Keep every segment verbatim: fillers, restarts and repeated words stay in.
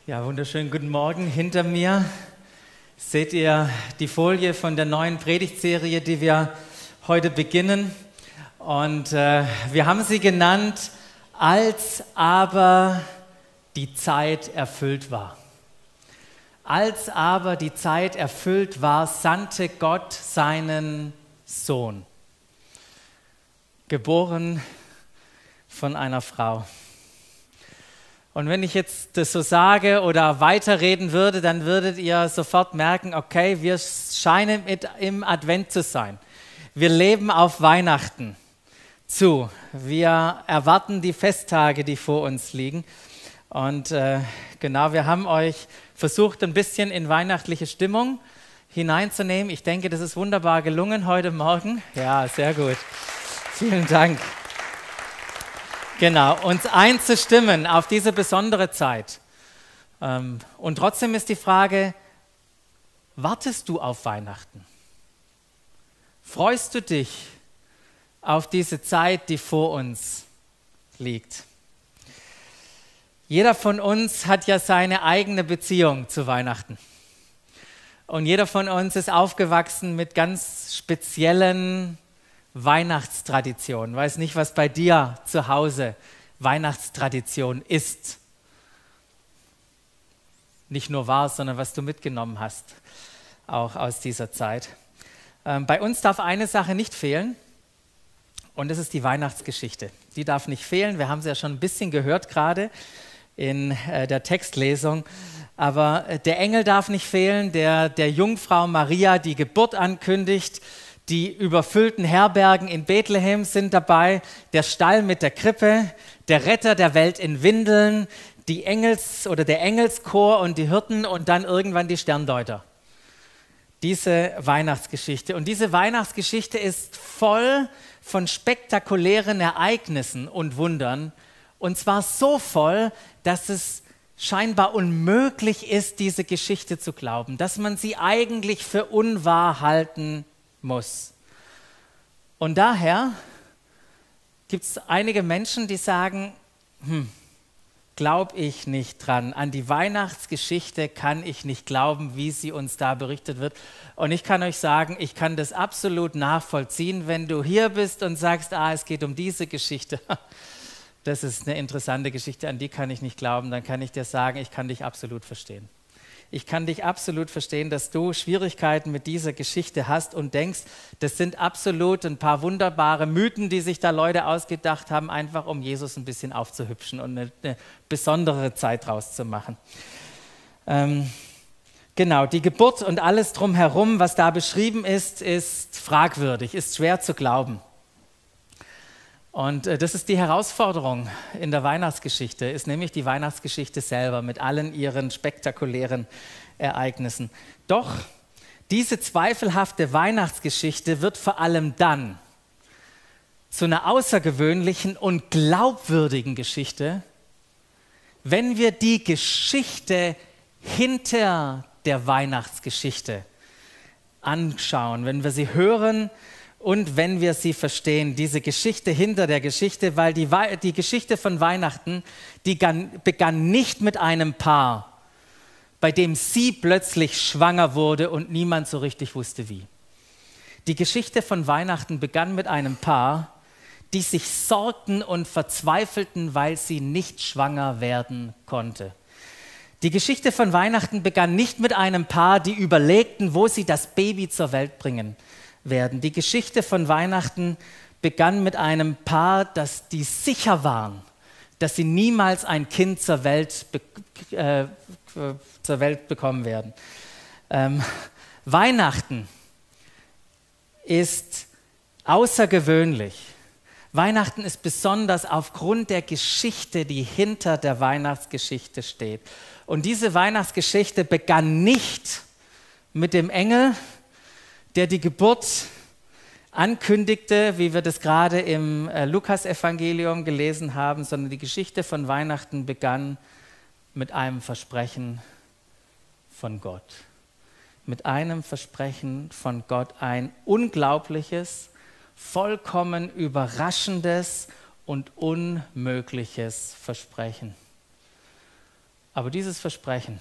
Ja, wunderschönen guten Morgen. Hinter mir seht ihr die Folie von der neuen Predigtserie, die wir heute beginnen. Und äh, wir haben sie genannt, als aber die Zeit erfüllt war. Als aber die Zeit erfüllt war, sandte Gott seinen Sohn, geboren von einer Frau. Und wenn ich jetzt das so sage oder weiterreden würde, dann würdet ihr sofort merken, okay, wir scheinen mit im Advent zu sein. Wir leben auf Weihnachten zu. Wir erwarten die Festtage, die vor uns liegen. Und äh, genau, wir haben euch versucht, ein bisschen in weihnachtliche Stimmung hineinzunehmen. Ich denke, das ist wunderbar gelungen heute Morgen. Ja, sehr gut. Vielen Dank. Genau, uns einzustimmen auf diese besondere Zeit. Und trotzdem ist die Frage, wartest du auf Weihnachten? Freust du dich auf diese Zeit, die vor uns liegt? Jeder von uns hat ja seine eigene Beziehung zu Weihnachten. Und jeder von uns ist aufgewachsen mit ganz speziellen Weihnachtstradition. Ich weiß nicht, was bei dir zu Hause Weihnachtstradition ist. Nicht nur war, sondern was du mitgenommen hast, auch aus dieser Zeit. Ähm, bei uns darf eine Sache nicht fehlen und das ist die Weihnachtsgeschichte. Die darf nicht fehlen. Wir haben sie ja schon ein bisschen gehört gerade in äh, der Textlesung. Aber äh, der Engel darf nicht fehlen, der der Jungfrau Maria die Geburt ankündigt. Die überfüllten Herbergen in Bethlehem sind dabei, der Stall mit der Krippe, der Retter der Welt in Windeln, die Engels- oder der Engelschor und die Hirten und dann irgendwann die Sterndeuter. Diese Weihnachtsgeschichte. Und diese Weihnachtsgeschichte ist voll von spektakulären Ereignissen und Wundern. Und zwar so voll, dass es scheinbar unmöglich ist, diese Geschichte zu glauben, dass man sie eigentlich für unwahr halten muss. Und daher gibt es einige Menschen, die sagen, hm, glaube ich nicht dran. An die Weihnachtsgeschichte kann ich nicht glauben, wie sie uns da berichtet wird. Und ich kann euch sagen, ich kann das absolut nachvollziehen, wenn du hier bist und sagst, ah, es geht um diese Geschichte. Das ist eine interessante Geschichte, an die kann ich nicht glauben. Dann kann ich dir sagen, ich kann dich absolut verstehen. Ich kann dich absolut verstehen, dass du Schwierigkeiten mit dieser Geschichte hast und denkst, das sind absolut ein paar wunderbare Mythen, die sich da Leute ausgedacht haben, einfach um Jesus ein bisschen aufzuhübschen und eine, eine besondere Zeit draus zu machen. Ähm, genau, die Geburt und alles drumherum, was da beschrieben ist, ist fragwürdig, ist schwer zu glauben. Und äh, das ist die Herausforderung in der Weihnachtsgeschichte, ist nämlich die Weihnachtsgeschichte selber mit allen ihren spektakulären Ereignissen. Doch diese zweifelhafte Weihnachtsgeschichte wird vor allem dann zu einer außergewöhnlichen und glaubwürdigen Geschichte, wenn wir die Geschichte hinter der Weihnachtsgeschichte anschauen, wenn wir sie hören, und wenn wir sie verstehen, diese Geschichte hinter der Geschichte, weil die, die Geschichte von Weihnachten, die begann nicht mit einem Paar, bei dem sie plötzlich schwanger wurde und niemand so richtig wusste wie. Die Geschichte von Weihnachten begann mit einem Paar, die sich sorgten und verzweifelten, weil sie nicht schwanger werden konnte. Die Geschichte von Weihnachten begann nicht mit einem Paar, die überlegten, wo sie das Baby zur Welt bringen werden. Die Geschichte von Weihnachten begann mit einem Paar, das die sicher waren, dass sie niemals ein Kind zur Welt, äh, zur Welt bekommen werden. Ähm, Weihnachten ist außergewöhnlich. Weihnachten ist besonders aufgrund der Geschichte, die hinter der Weihnachtsgeschichte steht. Und diese Weihnachtsgeschichte begann nicht mit dem Engel, der die Geburt ankündigte, wie wir das gerade im äh, Lukas-Evangelium gelesen haben, sondern die Geschichte von Weihnachten begann mit einem Versprechen von Gott. Mit einem Versprechen von Gott, ein unglaubliches, vollkommen überraschendes und unmögliches Versprechen. Aber dieses Versprechen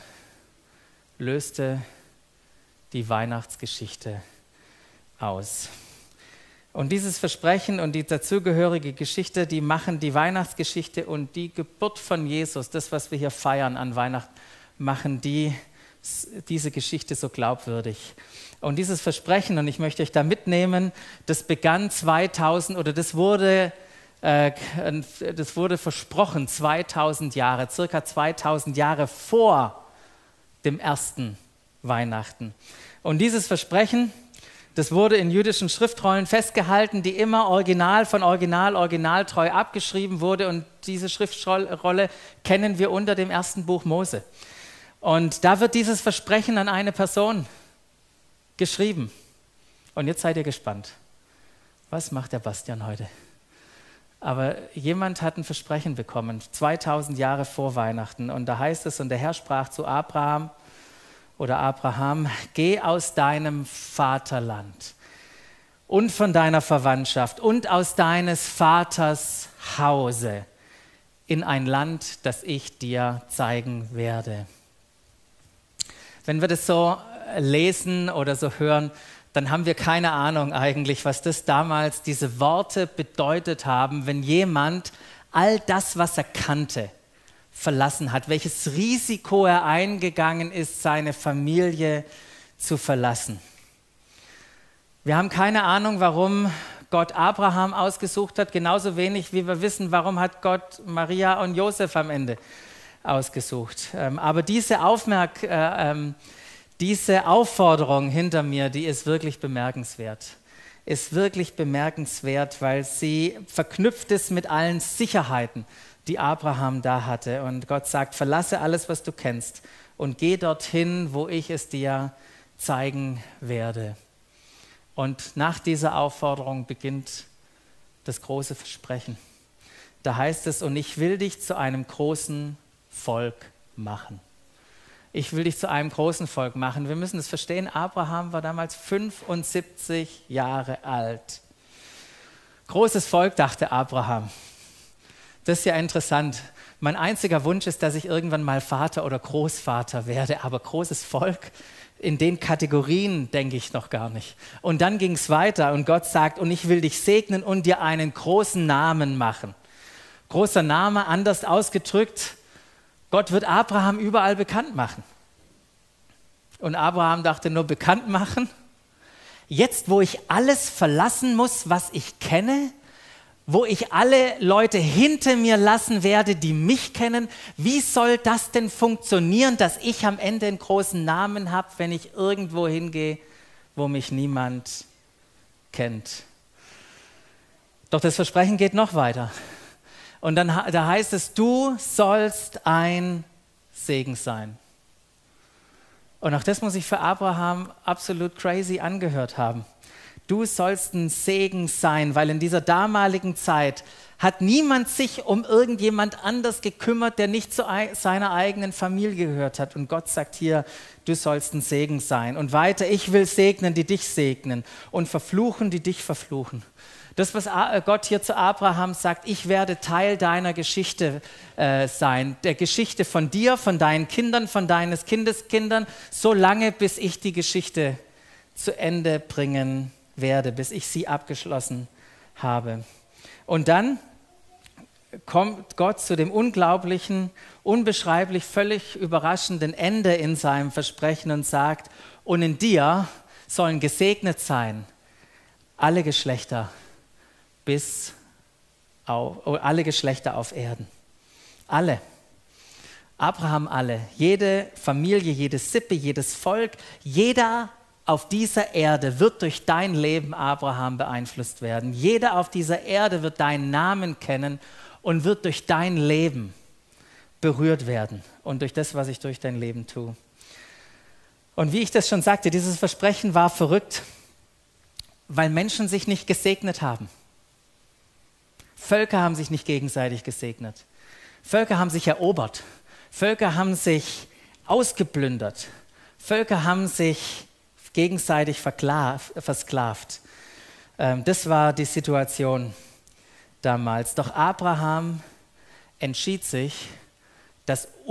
löste die Weihnachtsgeschichte aus. Und dieses Versprechen und die dazugehörige Geschichte, die machen die Weihnachtsgeschichte und die Geburt von Jesus, das, was wir hier feiern an Weihnachten, machen die, diese Geschichte so glaubwürdig. Und dieses Versprechen, und ich möchte euch da mitnehmen, das begann zweitausend oder das wurde, äh, das wurde versprochen zweitausend Jahre, circa zweitausend Jahre vor dem ersten Weihnachten. Und dieses Versprechen, das wurde in jüdischen Schriftrollen festgehalten, die immer original von original, originaltreu abgeschrieben wurde. Und diese Schriftrolle kennen wir unter dem ersten Buch Mose. Und da wird dieses Versprechen an eine Person geschrieben. Und jetzt seid ihr gespannt. Was macht der Bastian heute? Aber jemand hat ein Versprechen bekommen, zweitausend Jahre vor Weihnachten. Und da heißt es, und der Herr sprach zu Abraham, oder Abraham, geh aus deinem Vaterland und von deiner Verwandtschaft und aus deines Vaters Hause in ein Land, das ich dir zeigen werde. Wenn wir das so lesen oder so hören, dann haben wir keine Ahnung eigentlich, was das damals, diese Worte bedeutet haben, wenn jemand all das, was er kannte, verlassen hat, welches Risiko er eingegangen ist, seine Familie zu verlassen. Wir haben keine Ahnung, warum Gott Abraham ausgesucht hat, genauso wenig wie wir wissen, warum hat Gott Maria und Josef am Ende ausgesucht. Aber diese, Aufmerk äh, diese Aufforderung hinter mir, die ist wirklich bemerkenswert. Ist wirklich bemerkenswert, weil sie verknüpft ist mit allen Sicherheiten, die Abraham da hatte. Und Gott sagt, verlasse alles, was du kennst und geh dorthin, wo ich es dir zeigen werde. Und nach dieser Aufforderung beginnt das große Versprechen. Da heißt es, und ich will dich zu einem großen Volk machen. Ich will dich zu einem großen Volk machen. Wir müssen es verstehen, Abraham war damals fünfundsiebzig Jahre alt. Großes Volk, dachte Abraham. Das ist ja interessant. Mein einziger Wunsch ist, dass ich irgendwann mal Vater oder Großvater werde, aber großes Volk, in den Kategorien denke ich noch gar nicht. Und dann ging es weiter und Gott sagt, und ich will dich segnen und dir einen großen Namen machen. Großer Name, anders ausgedrückt, Gott wird Abraham überall bekannt machen. Und Abraham dachte nur, bekannt machen? Jetzt, wo ich alles verlassen muss, was ich kenne, wo ich alle Leute hinter mir lassen werde, die mich kennen, wie soll das denn funktionieren, dass ich am Ende einen großen Namen habe, wenn ich irgendwo hingehe, wo mich niemand kennt? Doch das Versprechen geht noch weiter. Und dann da heißt es, du sollst ein Segen sein. Und auch das muss sich für Abraham absolut crazy angehört haben. Du sollst ein Segen sein, weil in dieser damaligen Zeit hat niemand sich um irgendjemand anders gekümmert, der nicht zu seiner eigenen Familie gehört hat. Und Gott sagt hier, du sollst ein Segen sein. Und weiter, ich will segnen, die dich segnen und verfluchen, die dich verfluchen. Das, was Gott hier zu Abraham sagt, ich werde Teil deiner Geschichte äh, sein, der Geschichte von dir, von deinen Kindern, von deines Kindeskindern, so lange, bis ich die Geschichte zu Ende bringen werde, bis ich sie abgeschlossen habe. Und dann kommt Gott zu dem unglaublichen, unbeschreiblich, völlig überraschenden Ende in seinem Versprechen und sagt, und in dir sollen gesegnet sein alle Geschlechter, bis auf, alle Geschlechter auf Erden. Alle. Abraham alle. Jede Familie, jede Sippe, jedes Volk, jeder auf dieser Erde wird durch dein Leben, Abraham, beeinflusst werden. Jeder auf dieser Erde wird deinen Namen kennen und wird durch dein Leben berührt werden und durch das, was ich durch dein Leben tue. Und wie ich das schon sagte, dieses Versprechen war verrückt, weil Menschen sich nicht gesegnet haben. Völker haben sich nicht gegenseitig gesegnet. Völker haben sich erobert. Völker haben sich ausgeplündert. Völker haben sich gegenseitig versklavt. Das war die Situation damals. Doch Abraham entschied sich, das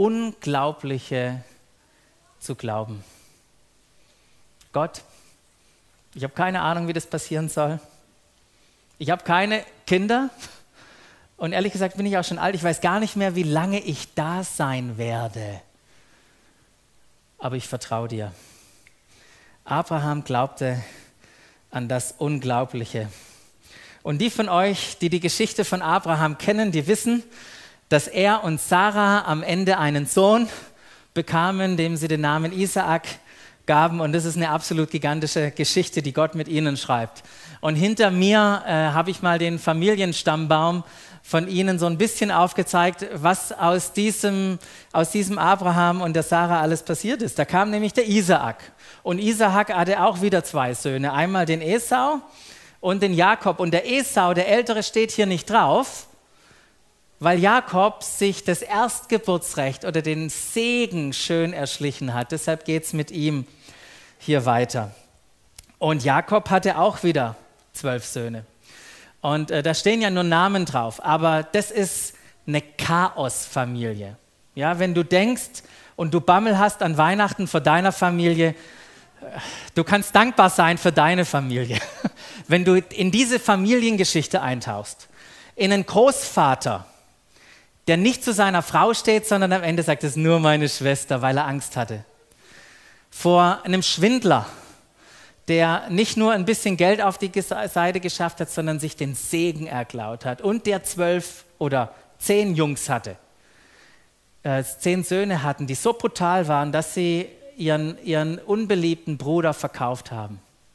Unglaubliche zu glauben. Gott, ich habe keine Ahnung, wie das passieren soll. Ich habe keine Kinder und ehrlich gesagt bin ich auch schon alt. Ich weiß gar nicht mehr, wie lange ich da sein werde. Aber ich vertraue dir. Abraham glaubte an das Unglaubliche. Und die von euch, die die Geschichte von Abraham kennen, die wissen, dass er und Sarah am Ende einen Sohn bekamen, dem sie den Namen Isaak gaben. Und das ist eine absolut gigantische Geschichte, die Gott mit ihnen schreibt. Und hinter mir äh, habe ich mal den Familienstammbaum von ihnen so ein bisschen aufgezeigt, was aus diesem, aus diesem Abraham und der Sarah alles passiert ist. Da kam nämlich der Isaak. Und Isaak hatte auch wieder zwei Söhne. Einmal den Esau und den Jakob. Und der Esau, der Ältere, steht hier nicht drauf, weil Jakob sich das Erstgeburtsrecht oder den Segen schön erschlichen hat. Deshalb geht es mit ihm hier weiter. Und Jakob hatte auch wieder zwölf Söhne. Und äh, da stehen ja nur Namen drauf, aber das ist eine Chaosfamilie. Ja, wenn du denkst und du Bammel hast an Weihnachten vor deiner Familie, äh, du kannst dankbar sein für deine Familie. Wenn du in diese Familiengeschichte eintauchst, in einen Großvater, der nicht zu seiner Frau steht, sondern am Ende sagt, es ist nur meine Schwester, weil er Angst hatte. Vor einem Schwindler, der nicht nur ein bisschen Geld auf die Seite geschafft hat, sondern sich den Segen erklaut hat und der zwölf oder zehn Jungs hatte, äh, zehn Söhne hatten, die so brutal waren, dass sie ihren, ihren unbeliebten Bruder verkauft haben.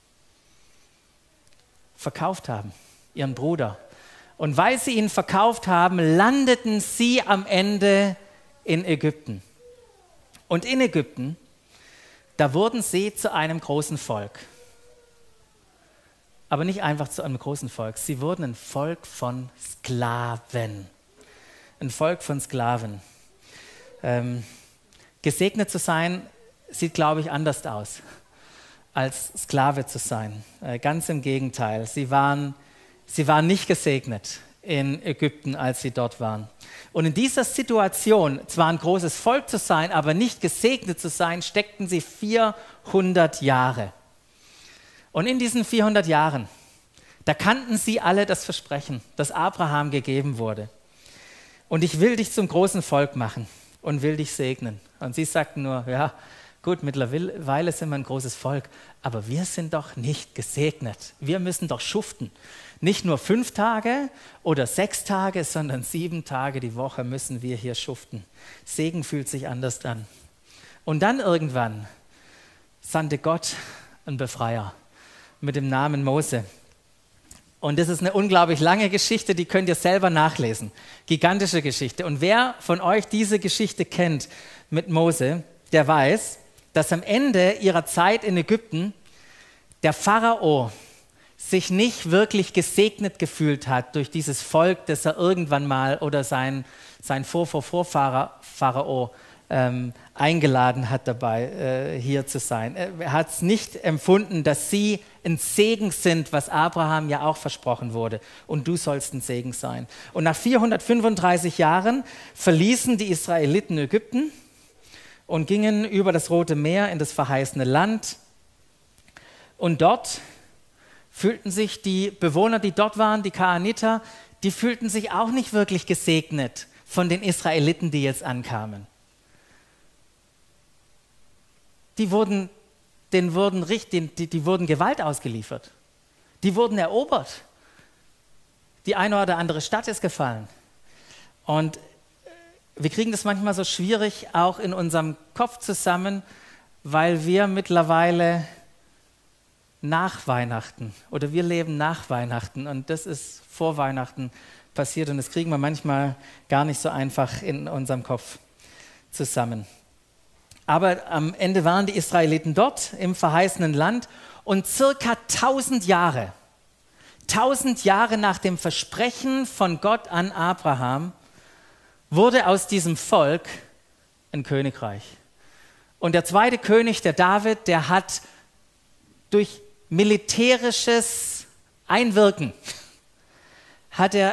Verkauft haben, ihren Bruder. Und weil sie ihn verkauft haben, landeten sie am Ende in Ägypten. Und in Ägypten, da wurden sie zu einem großen Volk. Aber nicht einfach zu einem großen Volk. Sie wurden ein Volk von Sklaven. Ein Volk von Sklaven. Ähm, gesegnet zu sein, sieht, glaube ich, anders aus, als Sklave zu sein. Äh, ganz im Gegenteil. Sie waren, sie waren nicht gesegnet in Ägypten, als sie dort waren. Und in dieser Situation, zwar ein großes Volk zu sein, aber nicht gesegnet zu sein, steckten sie vierhundert Jahre. Und in diesen vierhundert Jahren, da kannten sie alle das Versprechen, das Abraham gegeben wurde. Und ich will dich zum großen Volk machen und will dich segnen. Und sie sagten nur, ja, gut, mittlerweile sind wir ein großes Volk, aber wir sind doch nicht gesegnet. Wir müssen doch schuften. Nicht nur fünf Tage oder sechs Tage, sondern sieben Tage die Woche müssen wir hier schuften. Segen fühlt sich anders an. Und dann irgendwann sandte Gott einen Befreier mit dem Namen Mose. Und das ist eine unglaublich lange Geschichte, die könnt ihr selber nachlesen. Gigantische Geschichte. Und wer von euch diese Geschichte kennt mit Mose, der weiß, dass am Ende ihrer Zeit in Ägypten der Pharao sich nicht wirklich gesegnet gefühlt hat durch dieses Volk, das er irgendwann mal oder sein, sein Vor-Vor-Vorfahrer Pharao ähm, eingeladen hat, dabei äh, hier zu sein. Er hat es nicht empfunden, dass sie ein Segen sind, was Abraham ja auch versprochen wurde. Und du sollst ein Segen sein. Und nach vierhundertfünfunddreißig Jahren verließen die Israeliten Ägypten und gingen über das Rote Meer in das verheißene Land. Und dort fühlten sich die Bewohner, die dort waren, die Kanaaniter, die fühlten sich auch nicht wirklich gesegnet von den Israeliten, die jetzt ankamen. Die wurden, denen wurden, die, die, die wurden Gewalt ausgeliefert. Die wurden erobert. Die eine oder andere Stadt ist gefallen. Und wir kriegen das manchmal so schwierig auch in unserem Kopf zusammen, weil wir mittlerweile nach Weihnachten oder wir leben nach Weihnachten und das ist vor Weihnachten passiert und das kriegen wir manchmal gar nicht so einfach in unserem Kopf zusammen. Aber am Ende waren die Israeliten dort im verheißenen Land und circa tausend Jahre, tausend Jahre nach dem Versprechen von Gott an Abraham wurde aus diesem Volk ein Königreich. Und der zweite König, der David, der hat durch militärisches Einwirken, hat er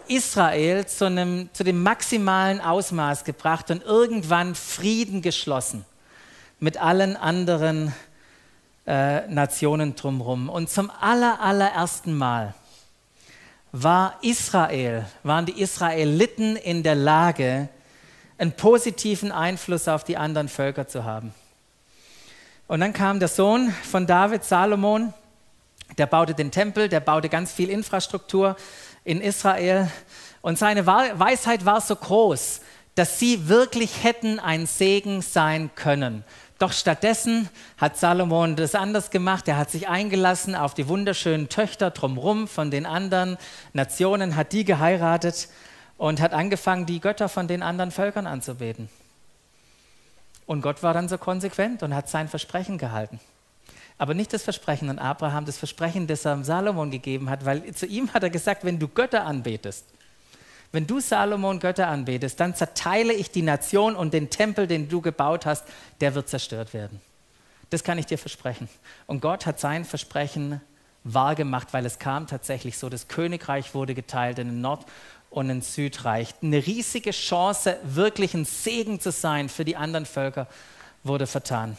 Israel zu, einem, zu dem maximalen Ausmaß gebracht und irgendwann Frieden geschlossen mit allen anderen äh, Nationen drumherum. Und zum aller, allerersten Mal war Israel, waren die Israeliten in der Lage, einen positiven Einfluss auf die anderen Völker zu haben. Und dann kam der Sohn von David, Salomon, der baute den Tempel, der baute ganz viel Infrastruktur in Israel. Und seine Weisheit war so groß, dass sie wirklich hätten ein Segen sein können. Doch stattdessen hat Salomon das anders gemacht. Er hat sich eingelassen auf die wunderschönen Töchter drumherum von den anderen Nationen, hat die geheiratet und hat angefangen, die Götter von den anderen Völkern anzubeten. Und Gott war dann so konsequent und hat sein Versprechen gehalten. Aber nicht das Versprechen an Abraham, das Versprechen, das er Salomon gegeben hat, weil zu ihm hat er gesagt, wenn du Götter anbetest, wenn du Salomon Götter anbetest, dann zerteile ich die Nation und den Tempel, den du gebaut hast, der wird zerstört werden. Das kann ich dir versprechen. Und Gott hat sein Versprechen wahrgemacht, weil es kam tatsächlich so, das Königreich wurde geteilt in ein Nord- und ein Südreich. Eine riesige Chance, wirklich ein Segen zu sein für die anderen Völker, wurde vertan.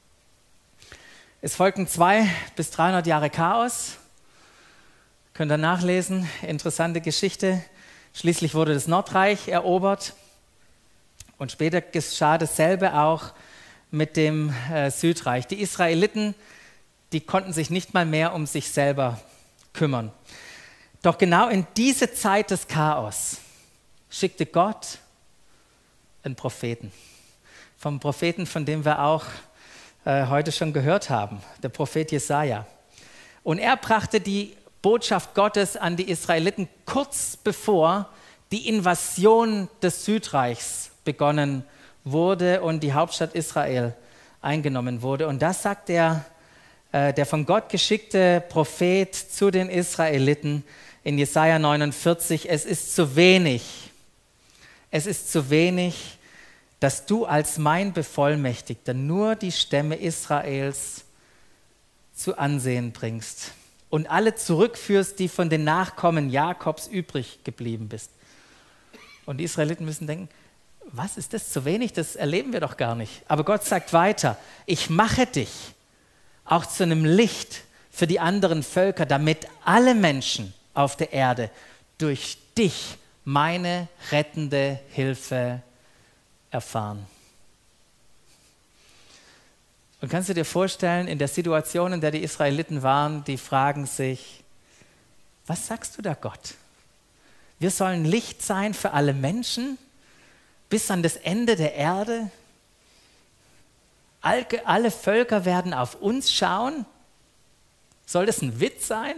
Es folgten zwei bis dreihundert Jahre Chaos. Könnt ihr nachlesen, interessante Geschichte. Schließlich wurde das Nordreich erobert und später geschah dasselbe auch mit dem äh, Südreich. Die Israeliten, die konnten sich nicht mal mehr um sich selber kümmern. Doch genau in diese Zeit des Chaos schickte Gott einen Propheten. Vom Propheten, von dem wir auch äh, heute schon gehört haben, der Prophet Jesaja. Und er brachte die Botschaft Gottes an die Israeliten kurz bevor die Invasion des Südreichs begonnen wurde und die Hauptstadt Israel eingenommen wurde. Und das sagt der, äh, der von Gott geschickte Prophet zu den Israeliten in Jesaja neunundvierzig: Es ist zu wenig, es ist zu wenig, dass du als mein Bevollmächtigter nur die Stämme Israels zu Ansehen bringst und alle zurückführst, die von den Nachkommen Jakobs übrig geblieben bist. Und die Israeliten müssen denken, was ist das zu wenig? Das erleben wir doch gar nicht. Aber Gott sagt weiter, ich mache dich auch zu einem Licht für die anderen Völker, damit alle Menschen auf der Erde durch dich meine rettende Hilfe erfahren. Und kannst du dir vorstellen, in der Situation, in der die Israeliten waren, die fragen sich, was sagst du da, Gott? Wir sollen Licht sein für alle Menschen bis an das Ende der Erde. Alle Völker werden auf uns schauen. Soll das ein Witz sein?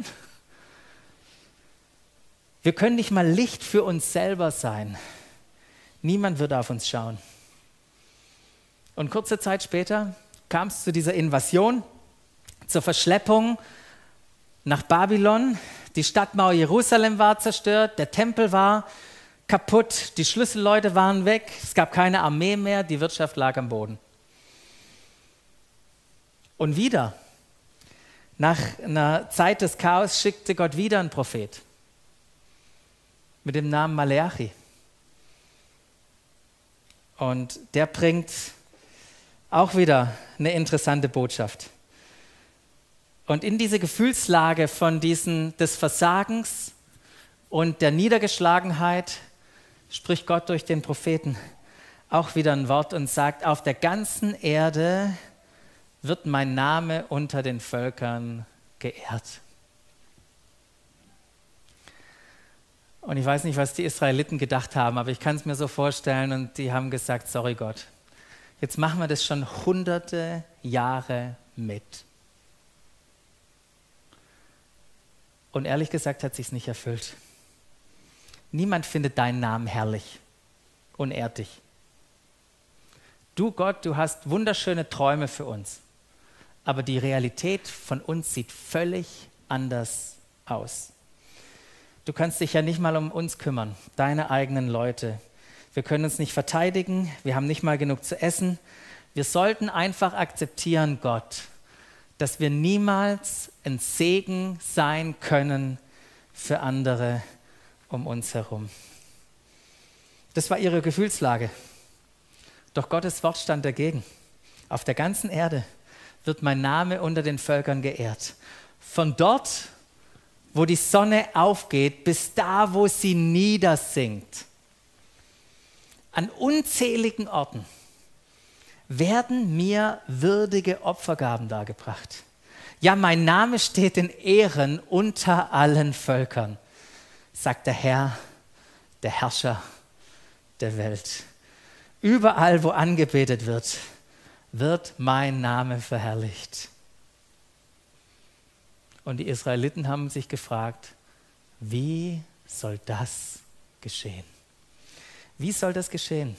Wir können nicht mal Licht für uns selber sein. Niemand wird auf uns schauen. Und kurze Zeit später kam es zu dieser Invasion, zur Verschleppung nach Babylon. Die Stadtmauer Jerusalem war zerstört, der Tempel war kaputt, die Schlüsselleute waren weg, es gab keine Armee mehr, die Wirtschaft lag am Boden. Und wieder, nach einer Zeit des Chaos, schickte Gott wieder einen Prophet mit dem Namen Maleachi. Und der bringt auch wieder eine interessante Botschaft. Und in diese Gefühlslage von diesen, des Versagens und der Niedergeschlagenheit spricht Gott durch den Propheten auch wieder ein Wort und sagt, auf der ganzen Erde wird mein Name unter den Völkern geehrt. Und ich weiß nicht, was die Israeliten gedacht haben, aber ich kann es mir so vorstellen und die haben gesagt, sorry Gott, jetzt machen wir das schon hunderte Jahre mit. Und ehrlich gesagt hat es sich nicht erfüllt. Niemand findet deinen Namen herrlich und ehrt dich. Du Gott, du hast wunderschöne Träume für uns, aber die Realität von uns sieht völlig anders aus. Du kannst dich ja nicht mal um uns kümmern, deine eigenen Leute. Wir können uns nicht verteidigen, wir haben nicht mal genug zu essen. Wir sollten einfach akzeptieren, Gott, dass wir niemals ein Segen sein können für andere um uns herum. Das war ihre Gefühlslage. Doch Gottes Wort stand dagegen. Auf der ganzen Erde wird mein Name unter den Völkern geehrt. Von dort, wo die Sonne aufgeht, bis da, wo sie niedersinkt. An unzähligen Orten werden mir würdige Opfergaben dargebracht. Ja, mein Name steht in Ehren unter allen Völkern, sagt der Herr, der Herrscher der Welt. Überall, wo angebetet wird, wird mein Name verherrlicht. Und die Israeliten haben sich gefragt, wie soll das geschehen? Wie soll das geschehen?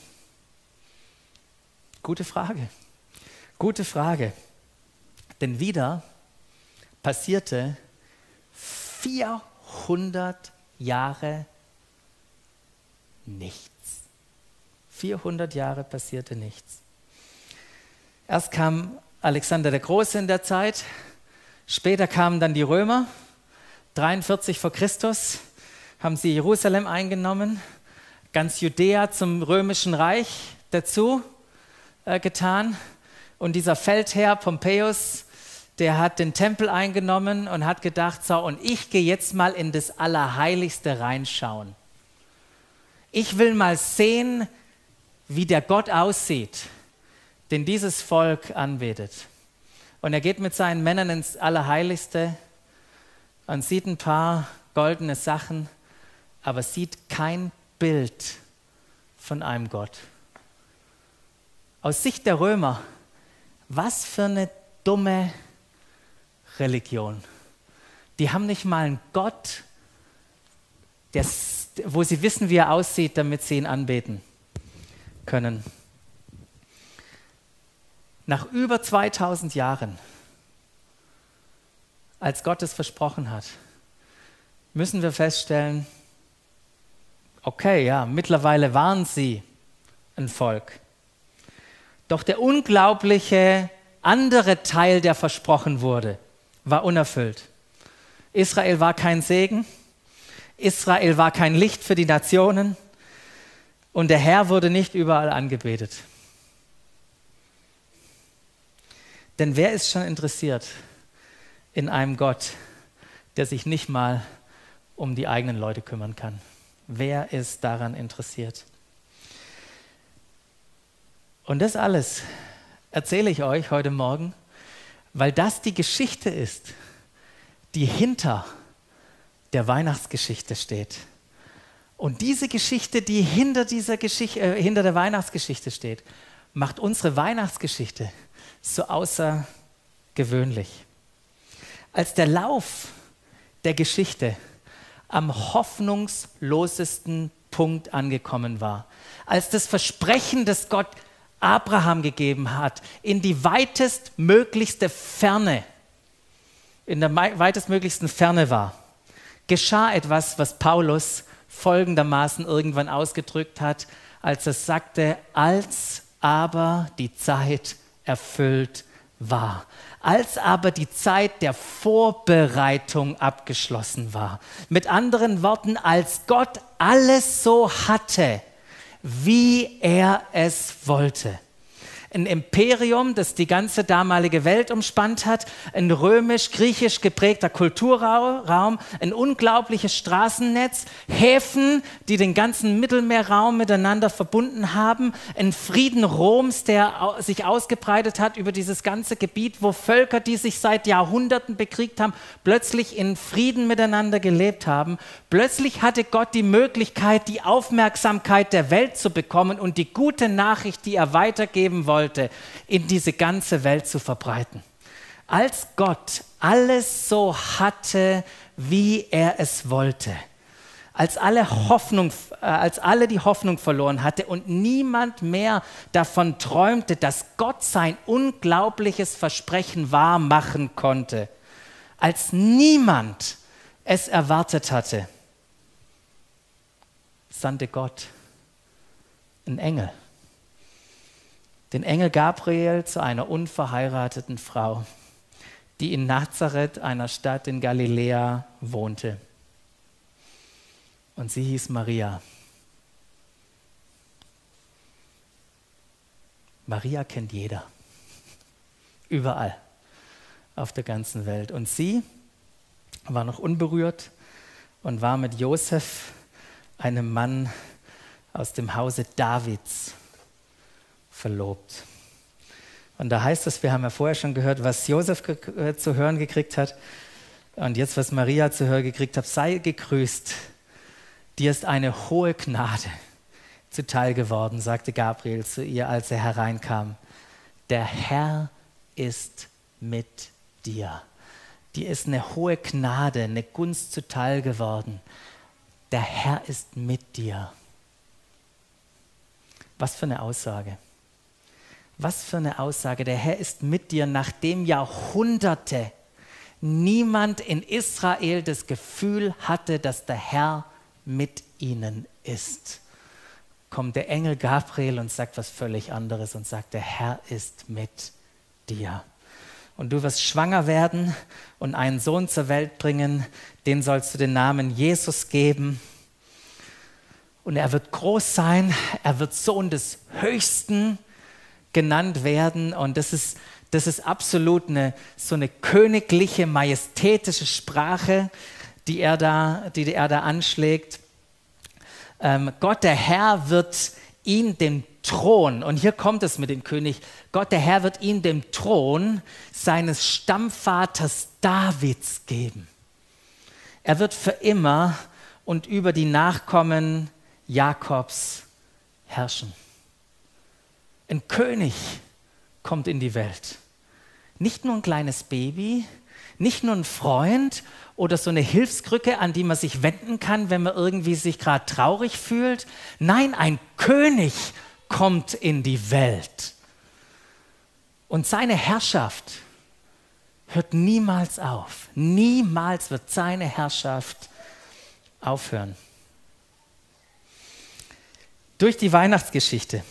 Gute Frage. Gute Frage. Denn wieder passierte vierhundert Jahre nichts. vierhundert Jahre passierte nichts. Erst kam Alexander der Große in der Zeit, später kamen dann die Römer, dreiundvierzig vor Christus, haben sie Jerusalem eingenommen, ganz Judäa zum römischen Reich dazu äh, getan. Und dieser Feldherr Pompeius, der hat den Tempel eingenommen und hat gedacht, so, und ich gehe jetzt mal in das Allerheiligste reinschauen. Ich will mal sehen, wie der Gott aussieht, den dieses Volk anbetet. Und er geht mit seinen Männern ins Allerheiligste und sieht ein paar goldene Sachen, aber sieht kein Bild von einem Gott. Aus Sicht der Römer, was für eine dumme Religion. Die haben nicht mal einen Gott, der, wo sie wissen, wie er aussieht, damit sie ihn anbeten können. Nach über zweitausend Jahren, als Gott es versprochen hat, müssen wir feststellen, okay, ja, mittlerweile waren sie ein Volk. Doch der unglaubliche andere Teil, der versprochen wurde, war unerfüllt. Israel war kein Segen, Israel war kein Licht für die Nationen und der Herr wurde nicht überall angebetet. Denn wer ist schon interessiert in einem Gott, der sich nicht mal um die eigenen Leute kümmern kann? Wer ist daran interessiert? Und das alles erzähle ich euch heute Morgen, weil das die Geschichte ist, die hinter der Weihnachtsgeschichte steht. Und diese Geschichte, die hinter, dieser Geschichte, äh, hinter der Weihnachtsgeschichte steht, macht unsere Weihnachtsgeschichte so außergewöhnlich. Als der Lauf der Geschichte am hoffnungslosesten Punkt angekommen war, als das Versprechen, das Gott Abraham gegeben hat, in die weitestmöglichste Ferne, in der weitestmöglichsten Ferne war, geschah etwas, was Paulus folgendermaßen irgendwann ausgedrückt hat, als er sagte, als aber die Zeit erfüllt war, als aber die Zeit der Vorbereitung abgeschlossen war. Mit anderen Worten, als Gott alles so hatte, wie er es wollte. Ein Imperium, das die ganze damalige Welt umspannt hat, ein römisch-griechisch geprägter Kulturraum, ein unglaubliches Straßennetz, Häfen, die den ganzen Mittelmeerraum miteinander verbunden haben, ein Frieden Roms, der sich ausgebreitet hat über dieses ganze Gebiet, wo Völker, die sich seit Jahrhunderten bekriegt haben, plötzlich in Frieden miteinander gelebt haben. Plötzlich hatte Gott die Möglichkeit, die Aufmerksamkeit der Welt zu bekommen und die gute Nachricht, die er weitergeben wollte, in diese ganze Welt zu verbreiten. Als Gott alles so hatte, wie er es wollte, als alle, Hoffnung, äh, als alle die Hoffnung verloren hatte und niemand mehr davon träumte, dass Gott sein unglaubliches Versprechen wahr machen konnte, als niemand es erwartet hatte, sandte Gott einen Engel. Den Engel Gabriel zu einer unverheirateten Frau, die in Nazareth, einer Stadt in Galiläa, wohnte. Und sie hieß Maria. Maria kennt jeder. Überall auf der ganzen Welt. Und sie war noch unberührt und war mit Josef, einem Mann aus dem Hause Davids, verlobt. Und da heißt es, wir haben ja vorher schon gehört, was Josef ge- zu hören gekriegt hat und jetzt, was Maria zu hören gekriegt hat, sei gegrüßt, dir ist eine hohe Gnade zuteil geworden, sagte Gabriel zu ihr, als er hereinkam. Der Herr ist mit dir. Dir ist eine hohe Gnade, eine Gunst zuteil geworden. Der Herr ist mit dir. Was für eine Aussage. Was für eine Aussage. Der Herr ist mit dir, nachdem Jahrhunderte niemand in Israel das Gefühl hatte, dass der Herr mit ihnen ist. Kommt der Engel Gabriel und sagt was völlig anderes und sagt, der Herr ist mit dir. Und du wirst schwanger werden und einen Sohn zur Welt bringen, den sollst du den Namen Jesus geben. Und er wird groß sein, er wird Sohn des Höchsten genannt werden. Und das ist, das ist absolut eine, so eine königliche, majestätische Sprache, die er da, die er da anschlägt. Ähm, Gott, der Herr, wird ihn den Thron, und hier kommt es mit dem König, Gott, der Herr, wird ihm den Thron seines Stammvaters Davids geben. Er wird für immer und über die Nachkommen Jakobs herrschen. Ein König kommt in die Welt. Nicht nur ein kleines Baby, nicht nur ein Freund oder so eine Hilfskrücke, an die man sich wenden kann, wenn man irgendwie sich gerade traurig fühlt. Nein, ein König kommt in die Welt. Und seine Herrschaft hört niemals auf. Niemals wird seine Herrschaft aufhören. Durch die Weihnachtsgeschichte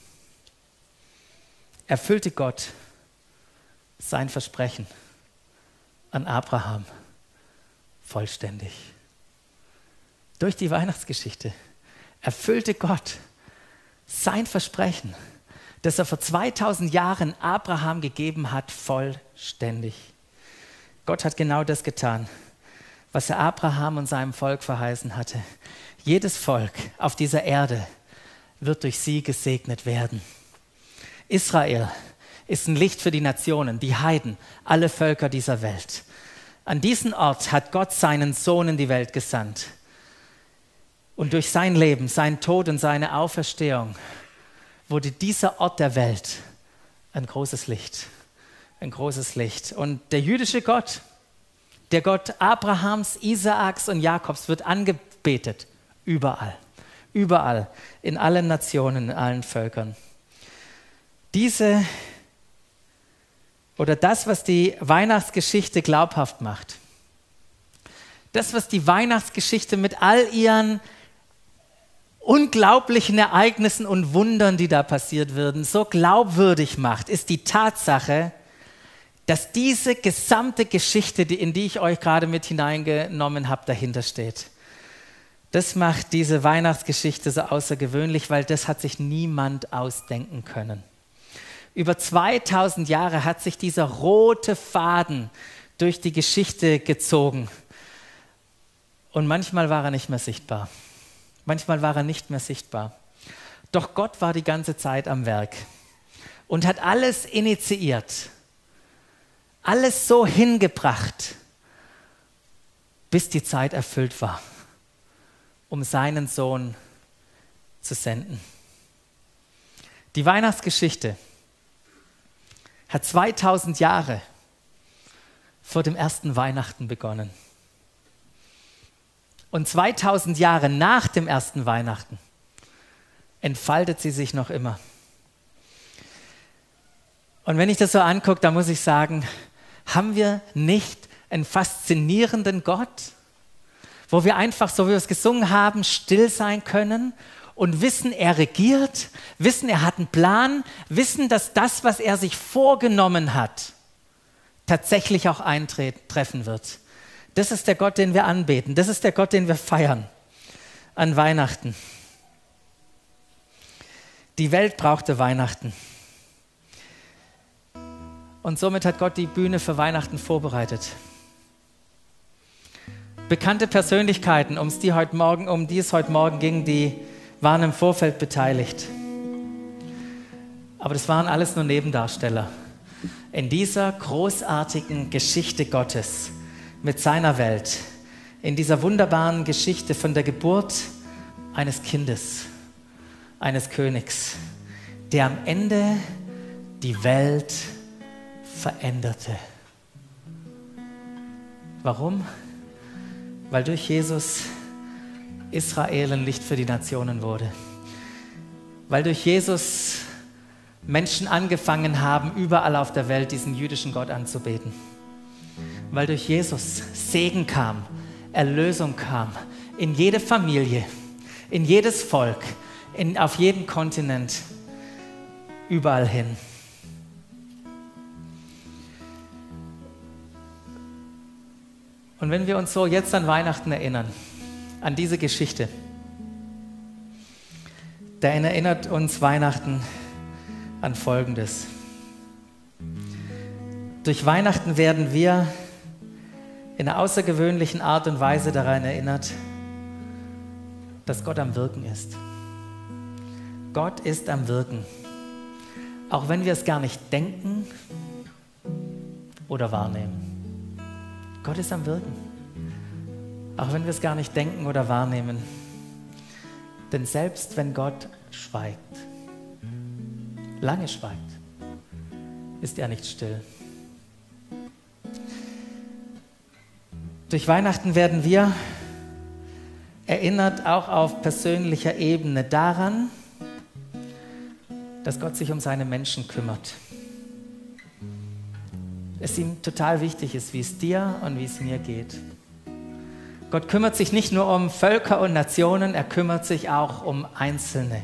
erfüllte Gott sein Versprechen an Abraham vollständig. Durch die Weihnachtsgeschichte erfüllte Gott sein Versprechen, das er vor zweitausend Jahren Abraham gegeben hat, vollständig. Gott hat genau das getan, was er Abraham und seinem Volk verheißen hatte. Jedes Volk auf dieser Erde wird durch sie gesegnet werden. Israel ist ein Licht für die Nationen, die Heiden, alle Völker dieser Welt. An diesen Ort hat Gott seinen Sohn in die Welt gesandt. Und durch sein Leben, seinen Tod und seine Auferstehung wurde dieser Ort der Welt ein großes Licht. Ein großes Licht. Und der jüdische Gott, der Gott Abrahams, Isaaks und Jakobs, wird angebetet. Überall. Überall. In allen Nationen, in allen Völkern. Diese oder das, was die Weihnachtsgeschichte glaubhaft macht, das, was die Weihnachtsgeschichte mit all ihren unglaublichen Ereignissen und Wundern, die da passiert werden, so glaubwürdig macht, ist die Tatsache, dass diese gesamte Geschichte, die, in die ich euch gerade mit hineingenommen habe, dahinter steht. Das macht diese Weihnachtsgeschichte so außergewöhnlich, weil das hat sich niemand ausdenken können. Über zweitausend Jahre hat sich dieser rote Faden durch die Geschichte gezogen. Und manchmal war er nicht mehr sichtbar. Manchmal war er nicht mehr sichtbar. Doch Gott war die ganze Zeit am Werk und hat alles initiiert, alles so hingebracht, bis die Zeit erfüllt war, um seinen Sohn zu senden. Die Weihnachtsgeschichte hat zweitausend Jahre vor dem ersten Weihnachten begonnen. Und zweitausend Jahre nach dem ersten Weihnachten entfaltet sie sich noch immer. Und wenn ich das so angucke, dann muss ich sagen, haben wir nicht einen faszinierenden Gott, wo wir einfach, so wie wir es gesungen haben, still sein können und wissen, er regiert, wissen, er hat einen Plan, wissen, dass das, was er sich vorgenommen hat, tatsächlich auch eintreffen wird. Das ist der Gott, den wir anbeten. Das ist der Gott, den wir feiern. an Weihnachten. Die Welt brauchte Weihnachten. Und somit hat Gott die Bühne für Weihnachten vorbereitet. Bekannte Persönlichkeiten, um die, heute Morgen, um die es heute Morgen ging, die waren im Vorfeld beteiligt. Aber das waren alles nur Nebendarsteller in dieser großartigen Geschichte Gottes mit seiner Welt, in dieser wunderbaren Geschichte von der Geburt eines Kindes, eines Königs, der am Ende die Welt veränderte. Warum? Weil durch Jesus Israel ein Licht für die Nationen wurde. Weil durch Jesus Menschen angefangen haben, überall auf der Welt diesen jüdischen Gott anzubeten. Weil durch Jesus Segen kam, Erlösung kam, in jede Familie, in jedes Volk, in, auf jeden Kontinent, überall hin. Und wenn wir uns so jetzt an Weihnachten erinnern, an diese Geschichte, dann erinnert uns Weihnachten an Folgendes. Durch Weihnachten werden wir in einer außergewöhnlichen Art und Weise daran erinnert, dass Gott am Wirken ist. Gott ist am Wirken. Auch wenn wir es gar nicht denken oder wahrnehmen. Gott ist am Wirken. Auch wenn wir es gar nicht denken oder wahrnehmen. Denn selbst wenn Gott schweigt, lange schweigt, ist er nicht still. Durch Weihnachten werden wir erinnert auch auf persönlicher Ebene daran, dass Gott sich um seine Menschen kümmert. Es ihm total wichtig ist, wie es dir und wie es mir geht. Gott kümmert sich nicht nur um Völker und Nationen, er kümmert sich auch um Einzelne.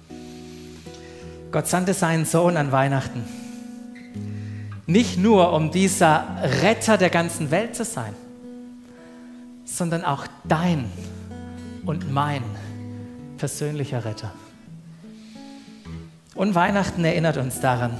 Gott sandte seinen Sohn an Weihnachten. Nicht nur, um dieser Retter der ganzen Welt zu sein, sondern auch dein und mein persönlicher Retter. Und Weihnachten erinnert uns daran,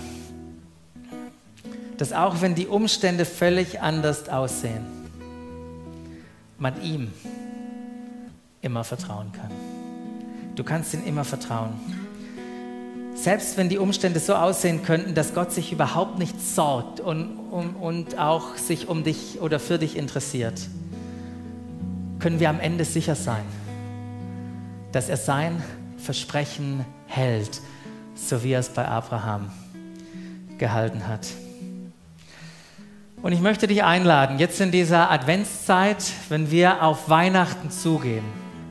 dass auch wenn die Umstände völlig anders aussehen, man ihm immer vertrauen kann. Du kannst ihm immer vertrauen. Selbst wenn die Umstände so aussehen könnten, dass Gott sich überhaupt nicht sorgt und, und, und auch sich um dich oder für dich interessiert, können wir am Ende sicher sein, dass er sein Versprechen hält, so wie er es bei Abraham gehalten hat. Und ich möchte dich einladen, jetzt in dieser Adventszeit, wenn wir auf Weihnachten zugehen.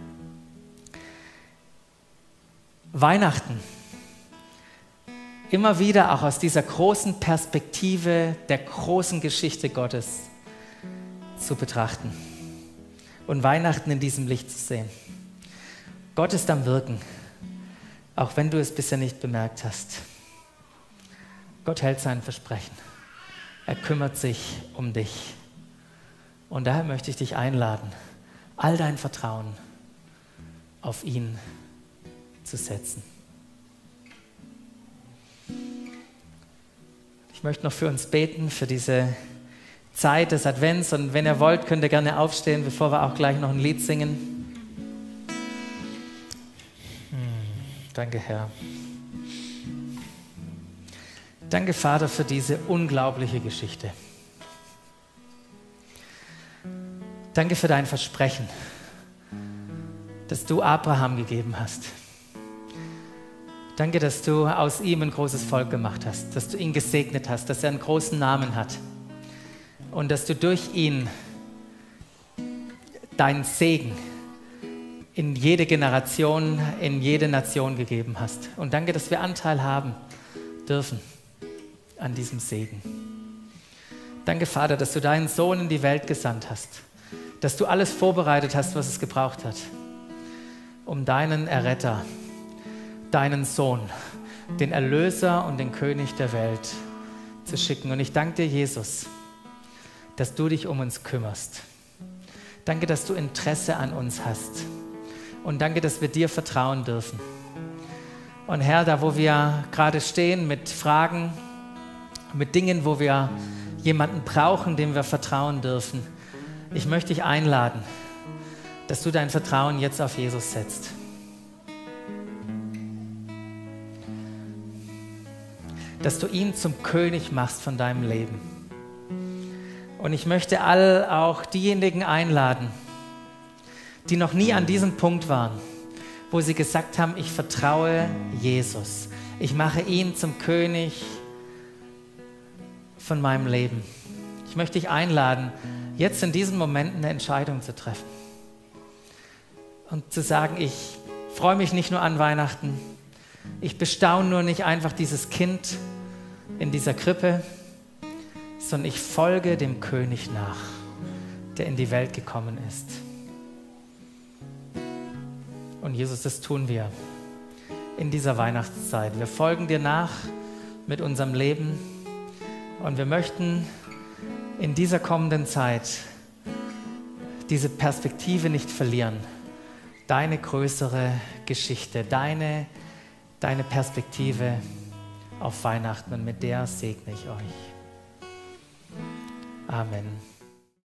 Weihnachten immer wieder auch aus dieser großen Perspektive der großen Geschichte Gottes zu betrachten und Weihnachten in diesem Licht zu sehen. Gott ist am Wirken, auch wenn du es bisher nicht bemerkt hast. Gott hält sein Versprechen. Er kümmert sich um dich. Und daher möchte ich dich einladen, all dein Vertrauen auf ihn zu setzen. Ich möchte noch für uns beten, für diese Zeit des Advents. Und wenn ihr wollt, könnt ihr gerne aufstehen, bevor wir auch gleich noch ein Lied singen. Hm, danke, Herr. Danke, Vater, für diese unglaubliche Geschichte. Danke für dein Versprechen, das du Abraham gegeben hast. Danke, dass du aus ihm ein großes Volk gemacht hast, dass du ihn gesegnet hast, dass er einen großen Namen hat und dass du durch ihn deinen Segen in jede Generation, in jede Nation gegeben hast. Und danke, dass wir Anteil haben dürfen an diesem Segen. Danke, Vater, dass du deinen Sohn in die Welt gesandt hast, dass du alles vorbereitet hast, was es gebraucht hat, um deinen Erretter, deinen Sohn, den Erlöser und den König der Welt zu schicken. Und ich danke dir, Jesus, dass du dich um uns kümmerst. Danke, dass du Interesse an uns hast Und danke, dass wir dir vertrauen dürfen. Und Herr, da wo wir gerade stehen mit Fragen, mit Dingen, wo wir jemanden brauchen, dem wir vertrauen dürfen, ich möchte dich einladen, dass du dein Vertrauen jetzt auf Jesus setzt. Dass du ihn zum König machst von deinem Leben. Und ich möchte all auch diejenigen einladen, die noch nie an diesem Punkt waren, wo sie gesagt haben, ich vertraue Jesus. Ich mache ihn zum König von meinem Leben. Ich möchte dich einladen, jetzt in diesem Moment eine Entscheidung zu treffen. Und zu sagen, ich freue mich nicht nur an Weihnachten, ich bestaune nur nicht einfach dieses Kind in dieser Krippe, sondern ich folge dem König nach, der in die Welt gekommen ist. Und Jesus, das tun wir in dieser Weihnachtszeit. Wir folgen dir nach mit unserem Leben und wir möchten in dieser kommenden Zeit diese Perspektive nicht verlieren. Deine größere Geschichte, deine, deine Perspektive auf Weihnachten, und mit der segne ich euch. Amen.